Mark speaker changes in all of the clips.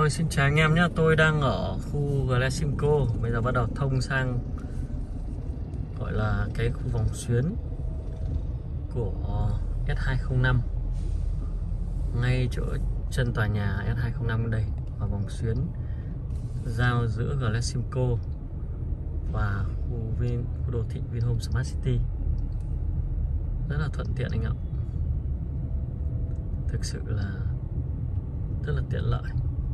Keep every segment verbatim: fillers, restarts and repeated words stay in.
Speaker 1: Rồi, xin chào anh em nhé. Tôi đang ở khu Glesimco. Bây giờ bắt đầu thông sang gọi là cái khu vòng xuyến của S hai không năm, ngay chỗ chân tòa nhà S hai không năm đây, và vòng xuyến giao giữa Glesimco và khu, Vin, khu đô thị Vinhome Smart City. Rất là thuận tiện anh ạ. Thực sự là rất là tiện lợi.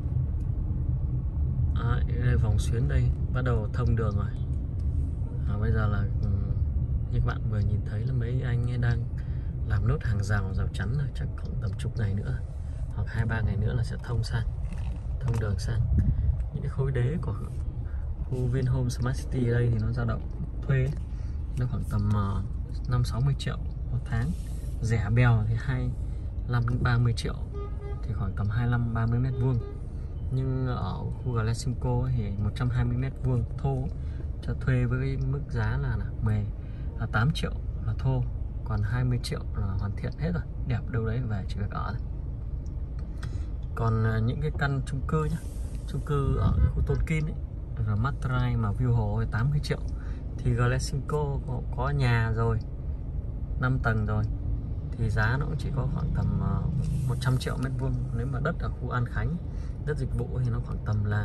Speaker 1: À, đây vòng xuyến đây bắt đầu thông đường rồi. À, bây giờ là như các bạn vừa nhìn thấy là mấy anh ấy đang làm nốt hàng rào rào chắn rồi, chắc khoảng tầm chục ngày nữa hoặc hai ba ngày nữa là sẽ thông sang thông đường sang. Những cái khối đế của khu Vinhome Smart City ở đây thì nó dao động thuê nó khoảng tầm năm sáu mươi triệu một tháng, rẻ bèo thì hai mươi lăm đến ba mươi triệu, thì khoảng tầm hai mươi lăm ba mươi mét vuông. Nhưng ở khu Glesimco thì một trăm hai mươi mét vuông thô cho thuê với cái mức giá là mười là tám triệu là thô, còn hai mươi triệu là hoàn thiện hết rồi, đẹp đâu đấy về chỉ việc ở thôi. Còn những cái căn chung cư nhá, chung cư ở khu Tôn Kim ấy, rồi Matrai mà view hồ tám mươi triệu, thì Glesimco có, có nhà rồi, năm tầng rồi, thì giá nó cũng chỉ có khoảng tầm một trăm triệu mét vuông. Nếu mà đất ở khu An Khánh, đất dịch vụ thì nó khoảng tầm là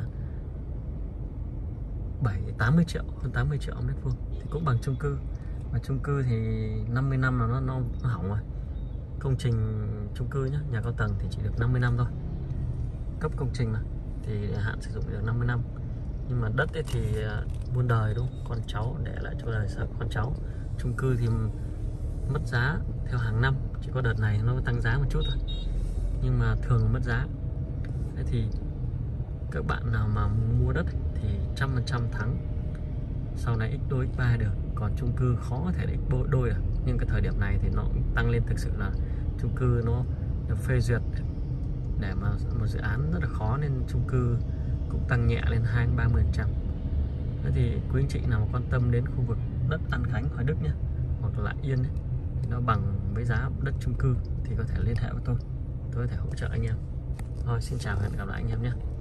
Speaker 1: bảy tám mươi triệu, hơn tám mươi triệu mét vuông, thì cũng bằng chung cư. Mà chung cư thì năm mươi năm là nó, nó, nó hỏng rồi. Công trình chung cư nhá, nhà cao tầng thì chỉ được năm mươi năm thôi, cấp công trình mà, thì hạn sử dụng được năm mươi năm. Nhưng mà đất ấy thì muôn đời đúng không? Con cháu để lại cho đời sau con cháu. Chung cư thì mất giá theo hàng năm, chỉ có đợt này nó tăng giá một chút thôi, nhưng mà thường mất giá. Thế thì các bạn nào mà mua đất ấy, thì trăm phần trăm thắng, sau này x đôi x ba được. Còn chung cư khó có thể x đôi được, nhưng cái thời điểm này thì nó cũng tăng lên. Thực sự là chung cư nó được phê duyệt để mà một dự án rất là khó, nên chung cư cũng tăng nhẹ lên hai đến ba mươi phần trăm. Thế thì quý anh chị nào mà quan tâm đến khu vực đất An Khánh, Hoài Đức nhé, hoặc là Yên ấy, thì nó bằng với giá đất chung cư, thì có thể liên hệ với tôi, tôi có thể hỗ trợ anh em. Thôi, xin chào và hẹn gặp lại anh em nhé.